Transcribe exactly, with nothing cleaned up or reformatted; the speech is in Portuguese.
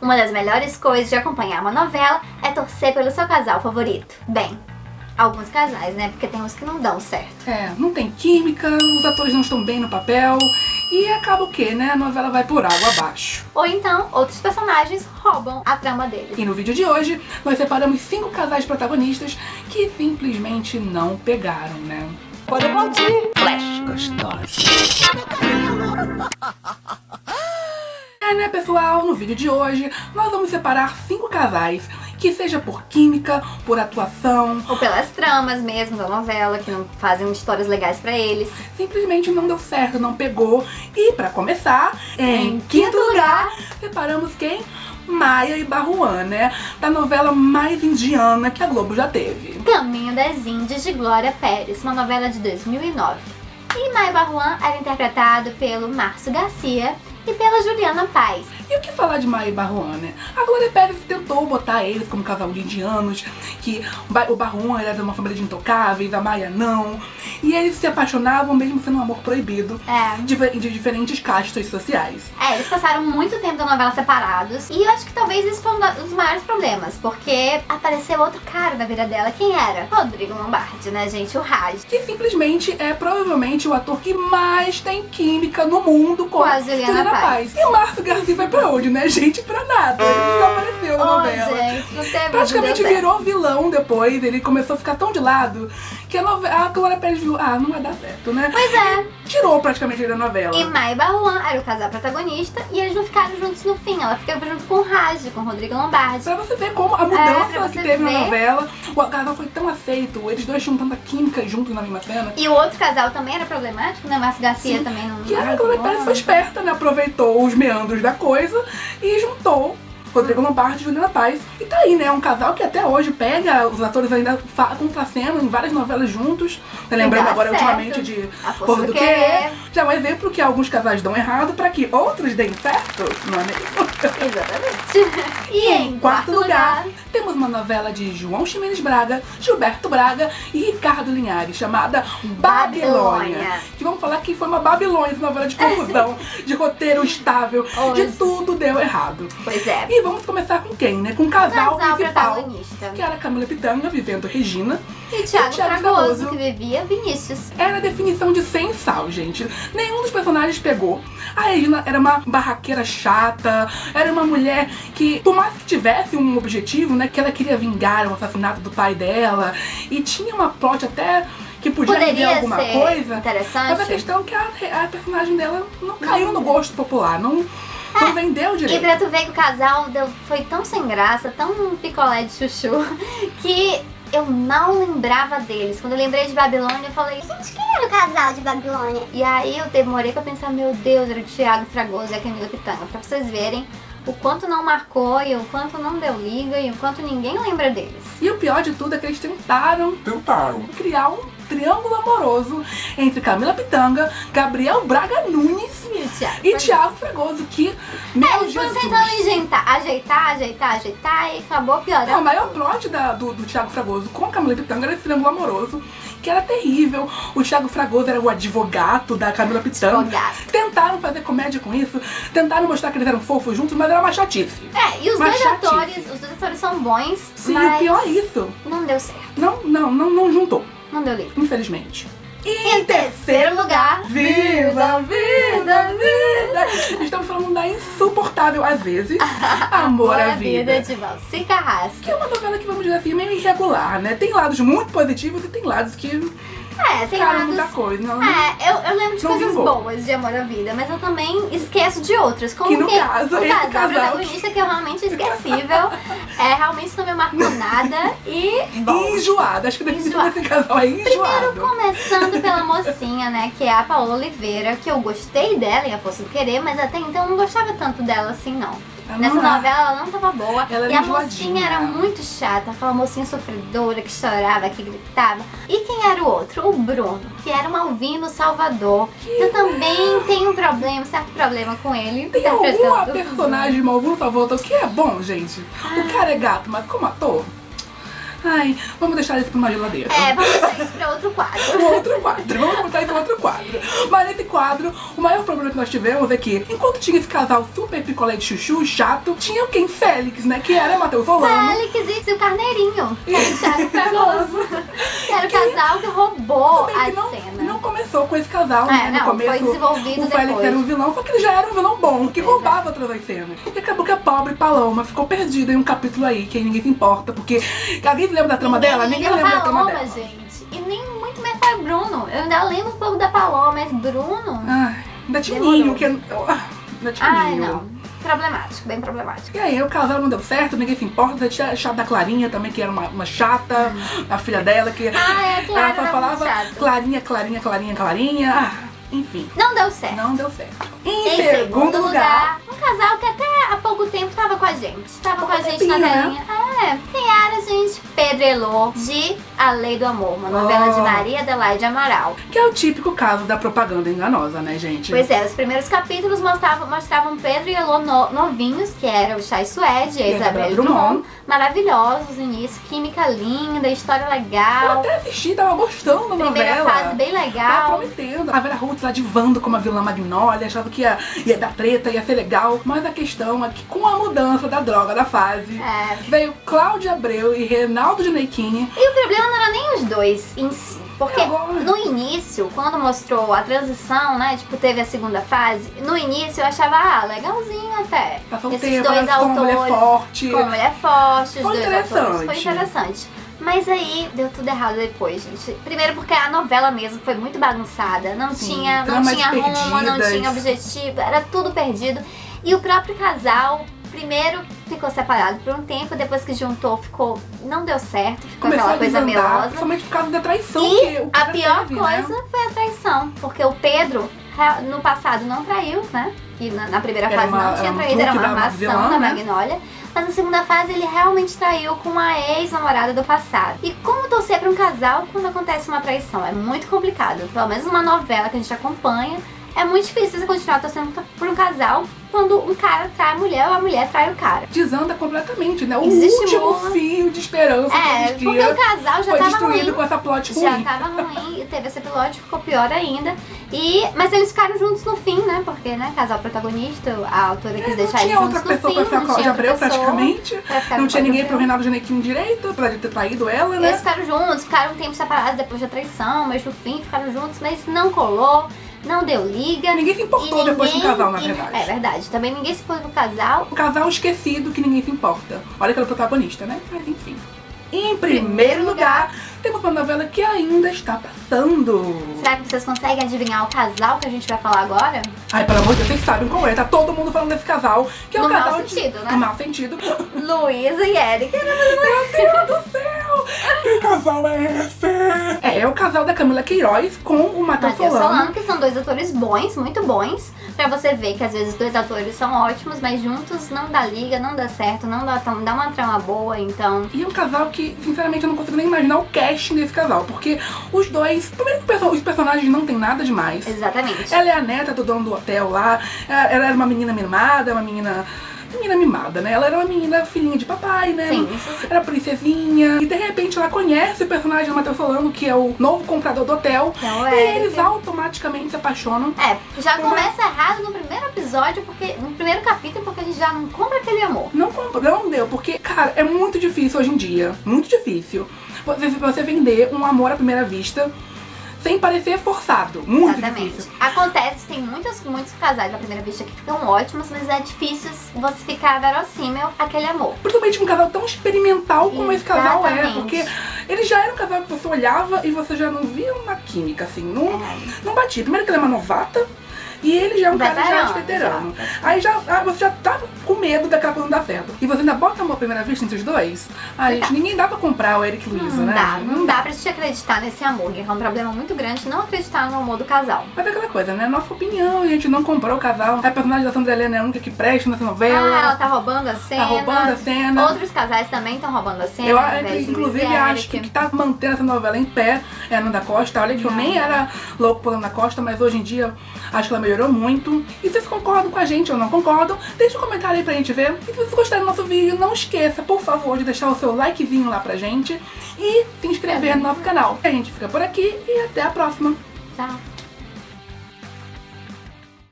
Uma das melhores coisas de acompanhar uma novela é torcer pelo seu casal favorito. Bem, alguns casais, né? Porque tem uns que não dão certo. É, não tem química, os atores não estão bem no papel e acaba o quê, né? A novela vai por água abaixo. Ou então, outros personagens roubam a trama deles. E no vídeo de hoje, nós separamos cinco casais protagonistas que simplesmente não pegaram, né? Pode aplaudir! Flash gostosa. É, né, pessoal? No vídeo de hoje, nós vamos separar cinco casais que seja por química, por atuação ou pelas tramas mesmo da novela, que não fazem histórias legais pra eles. Simplesmente não deu certo, não pegou. E pra começar, em, em quinto lugar, separamos quem? Maia e Baruan, né? Da novela mais indiana que a Globo já teve. Caminho das Índias, de Glória Pérez, uma novela de dois mil e nove. E Maia e Baruan era interpretado pelo Márcio Garcia e pela Juliana Paz. E o que falar de Maia e Baruan, né? A Glória Pérez tentou botar eles como casal de indianos, que o Baruan era de uma família de intocáveis, a Maia não. E eles se apaixonavam mesmo sendo um amor proibido, é. de, de diferentes castas sociais. É, eles passaram muito tempo da novela separados. E eu acho que talvez isso foi um dos maiores problemas, porque apareceu outro cara na vida dela. Quem era? Rodrigo Lombardi, né, gente? O Raj. Que simplesmente é provavelmente o ator que mais tem química no mundo com, com a Juliana, Juliana Paz. Paz. E Márcio Garcia vai pra onde, né, gente? Pra nada. Ele desapareceu na oh, novela. Gente, não teve Praticamente virou vilão depois. Ele começou a ficar tão de lado que a, novela, a Glória Pérez viu, ah, não vai dar certo, né? Pois é. E tirou praticamente ele da novela. E Maia e Baruan era o casal protagonista e eles não ficaram juntos no fim. Ela ficou junto com o Raj, com o Rodrigo Lombardi. Pra você ver como a mudança é, que teve ver. na novela, o casal foi tão aceito, eles dois tinham tanta química juntos na mesma cena. E o outro casal também era problemático, né? Márcio Garcia Sim. também não... E a Glória Pérez foi esperta, né? Aproveitou os meandros da coisa e juntou Rodrigo Lombardi e Juliana Paz. E tá aí, né? Um casal que até hoje pega, os atores ainda contracenam em várias novelas juntos. Tá lembrando agora certo. ultimamente de Força do Querer. Já é um exemplo que alguns casais dão errado pra que outros deem certo, não é mesmo? Exatamente. E, e em quarto lugar, lugar, temos uma novela de João Ximenes Braga, Gilberto Braga e Ricardo Linhares, chamada Babilônia. Babilônia. Que vamos falar que foi uma Babilônia, essa novela de confusão, de roteiro estável, Hoje. de tudo deu errado. Pois é. E vamos começar com quem, né? Com o casal, casal principal, que era Camila Pitanga, vivendo Regina, e Thiago, e Thiago Fragoso, Fragoso, que vivia Vinícius. Era a definição de sem sal, gente. Nenhum dos personagens pegou. A Regina era uma barraqueira chata, era uma mulher que, por mais que tivesse um objetivo, né, que ela queria vingar o assassinato do pai dela, e tinha uma plot até que podia Poderia render alguma ser coisa, interessante. mas a questão é que a, a personagem dela não caiu no gosto popular, não... Não vendeu direito. E pra tu ver que o casal deu, foi tão sem graça, tão picolé de chuchu, que eu não lembrava deles. Quando eu lembrei de Babilônia, eu falei, gente, quem era o casal de Babilônia? E aí eu demorei pra pensar, meu Deus, era o Thiago Fragoso e a Camila Pitanga. Pra vocês verem o quanto não marcou e o quanto não deu liga e o quanto ninguém lembra deles. E o pior de tudo é que eles tentaram, tentaram criar um triângulo amoroso entre Camila Pitanga, Gabriel Braga Nunes e Thiago, e Thiago Fragoso, que, meu é, eles Jesus. foram tentando ajeitar, ajeitar, ajeitar, ajeitar e acabou piorando. Não, o maior plot da, do, do Thiago Fragoso com a Camila Pitanga era esse triângulo amoroso, que era terrível. O Thiago Fragoso era o advogado da Camila Pitanga. Advogado. Tentaram fazer comédia com isso, tentaram mostrar que eles eram fofos juntos, mas era uma chatice. É, e os uma dois chatice. atores, os dois atores são bons, Sim, mas o pior é isso. Não deu certo. Não, não, não, não juntou. Não deu liga. Infelizmente. E em terceiro lugar, Vida, vida, vida! Estamos falando da insuportável, às vezes, Amor à Vida, de Valci Carrasco. que é uma novela que, vamos dizer assim, meio irregular, né? Tem lados muito positivos e tem lados que... É, tem Cara, lados... muita coisa. Não, É, eu, eu lembro de não coisas vingou. boas de Amor à Vida, mas eu também esqueço de outras. Como Que no que caso, o esse casal casal protagonista que é realmente esquecível. É, realmente não me marcou nada e... Bom, E enjoado. Acho que a definição Enjoado. desse casal é enjoado. primeiro começando pela mocinha, né, que é a Paola Oliveira, que eu gostei dela em A Força do Querer, mas até então eu não gostava tanto dela assim, não. Ela Nessa não é. novela ela não tava boa. Ela era e a enjoadinha. mocinha era muito chata, aquela mocinha sofredora que chorava, que gritava. E quem era o outro? O Bruno, que era um Alvino Salvador. Que Eu também tenho um problema, um certo problema com ele. Tem alguma interpretando. personagem de Malvino Salvador que é bom, gente? O cara é gato, mas como ator... Ai, vamos deixar isso pra uma geladeira. É, vamos deixar isso pra outro quadro. Outro quadro, vamos botar isso em outro quadro. Mas nesse quadro, o maior problema que nós tivemos é que, enquanto tinha esse casal super picolé de chuchu, chato, tinha quem? Félix, né? Que era Matheus Solano. Félix e o Carneirinho, que era o Thiago Fragoso. Que era o casal que roubou a que não, cena. não começou com esse casal, É, né? No não, começo, foi desenvolvido o Félix depois. era um vilão, só que ele já era um vilão bom, que Pois roubava todas as cenas. E acabou que a pobre Paloma ficou perdida em um capítulo aí, que aí ninguém se importa, porque alguém lembra da trama dela? Ninguém lembra lembra da trama Paloma, dela. gente. E nem muito mais foi Bruno. Eu ainda lembro um pouco da Paloma, mas Bruno... Ai, ainda tinha Demorou. ninho, que... Ainda tinha Ai, ninho. não. Problemático, bem problemático. E aí, o casal não deu certo, ninguém se importa. Tinha a chata da Clarinha também, que era uma, uma chata, hum. a filha dela, que Ah, é, a Clara ela só era falava muito chata. Clarinha, Clarinha, Clarinha, Clarinha. Ah, enfim. Não deu certo. Não deu certo. Em, Em segundo, segundo lugar, lugar, um casal que até há pouco tempo tava com a gente. Tava com a gente tempinho, na né? telinha. É, quem era, gente? Pedro Elô, de A Lei do Amor, uma novela Oh. de Maria Adelaide Amaral. que é o típico caso da propaganda enganosa, né, gente? Pois é, os primeiros capítulos mostravam, mostravam Pedro e Elô no, novinhos, que era o Chay Suede e a E a Isabelle Isabelle Drummond. Drummond. Maravilhosos no início, química linda, história Eu legal. até assisti, tava gostando da Primeira novela. fase bem Tava legal. prometendo. A Vera Ruth lá divando como a vilã Magnólia, achava que ia, ia dar treta, ia ser legal. Mas a questão é que com a mudança da droga da fase, É. veio Cláudia Abreu e Reinaldo Ginequini. E o problema não era nem os dois em si. Porque Agora. no início, quando mostrou a transição, né, tipo, teve a segunda fase, no início eu achava, ah, legalzinho até. Passou um Esses tempo, dois ela ficou uma mulher autores, forte. com mulher forte, os Foi dois autores, foi interessante. interessante. Mas aí deu tudo errado depois, gente. Primeiro porque a novela mesmo foi muito bagunçada, não Sim, tinha, não tramas tinha rumo, não perdidas. tinha objetivo, era tudo perdido. E o próprio casal, primeiro ficou separado por um tempo, depois que juntou ficou, não deu certo, ficou Começou aquela a coisa desandar, melosa. principalmente por causa da traição E que o a cara pior teve, coisa né? foi a traição, porque o Pedro rea- no passado não traiu, né? Que na, na primeira Era fase uma- não era tinha um traído, era truque uma da armação vilã, da né? Magnólia. Mas na segunda fase ele realmente traiu com a ex-namorada do passado. E como torcer pra um casal quando acontece uma traição? É muito complicado. Pelo menos numa novela que a gente acompanha, é muito difícil você continuar torcendo por um casal quando um cara trai a mulher ou a mulher trai o cara. Desanda completamente, né? O Desestimula. último fio de esperança que É, existia porque o casal já foi tava destruído ruim. com essa plot Já ruim. tava ruim, e teve esse episódio, ficou pior ainda. E, mas eles ficaram juntos no fim, né? Porque, né, casal protagonista, a autora quis Não deixar tinha eles outra juntos no pessoa fim, pra ficar não com a tinha Cláudia outra Abreu, pessoa praticamente. pra ficar Não com tinha ninguém Cláudia pro Reinaldo Ginequini direito, pra ele ter traído ela, Eles né? ficaram juntos, ficaram um tempo separados depois da traição, mas no fim ficaram juntos, mas não colou, não deu liga. Ninguém se importou E depois com o ninguém- casal, na e- verdade. É verdade, também ninguém se pôs no casal. O casal esquecido que ninguém se importa. Olha que ela é protagonista, né? Mas enfim. Em primeiro lugar, temos uma novela que ainda está passando. Será que vocês conseguem adivinhar o casal que a gente vai falar agora? Ai, pelo amor de Deus, vocês sabem qual é. Tá todo mundo falando desse casal. Que é No o casal mau de... sentido, né? No mau sentido. Luísa e Érica. Meu Deus do céu! Que casal é esse? É, é o casal da Camila Queiroz com o Matheus Matheus Solano. Solano, que são dois atores bons, muito bons. Pra você ver que às vezes dois atores são ótimos, mas juntos não dá liga, não dá certo, não dá, não dá uma trama boa, então... E é um casal que, sinceramente, eu não consigo nem imaginar o casting desse casal. Porque os dois... Primeiro que os personagens não tem nada demais. Exatamente. Ela é a neta do dono do hotel lá. Ela era uma menina mimada, uma menina... Menina mimada, né? Ela era uma menina filhinha de papai, né? Sim, isso sim. Era princesinha. E de repente ela conhece o personagem do Matheus Solano, que é o novo comprador do hotel. Que é o E Érica. eles automaticamente se apaixonam. É, já Como é? começa errado no primeiro episódio, porque no primeiro capítulo, porque a gente já não compra aquele amor. Não, compra- não deu, porque, cara, é muito difícil hoje em dia. Muito difícil. Você, você vender um amor à primeira vista sem parecer forçado. Muito Exatamente. difícil. Acontece, tem muitos, muitos casais à primeira vista que ficam ótimos, mas é difícil você ficar verossímil aquele amor. Principalmente um casal tão experimental como esse casal é. Exatamente. Porque ele já era um casal que você olhava e você já não via uma química, assim. Não, É. não batia. Primeiro que ele é uma novata. E ele já é um cara já Veterano, veterano. já. Aí já, ah, você já tá com medo daquela coisa não dar certo. E você ainda bota amor à primeira vista entre os dois? Ah, gente, ninguém dá pra comprar o Eric e Luísa, Não né? dá, não dá pra gente acreditar nesse amor, que é um problema muito grande não acreditar no amor do casal. Mas é aquela coisa, né? Nossa opinião, a gente não comprou o casal. A personagem da Sandra Helena é a única que presta nessa Ah, novela. ela tá roubando a cena. Tá roubando a cena. Outros casais também estão roubando a cena. Eu, ao invés de inclusive, Luísa e acho que o Eric. que tá mantendo essa novela em pé é a Nanda Costa. Olha que eu nem era louco por Nanda Costa, mas hoje em dia acho que ela melhorou muito. E se vocês concordam com a gente ou não concordam, deixa um comentário aí pra gente ver. E se vocês gostaram do nosso vídeo, não esqueça, por favor, de deixar o seu likezinho lá pra gente e se inscrever no nosso canal. A gente fica por aqui e até a próxima. Tchau.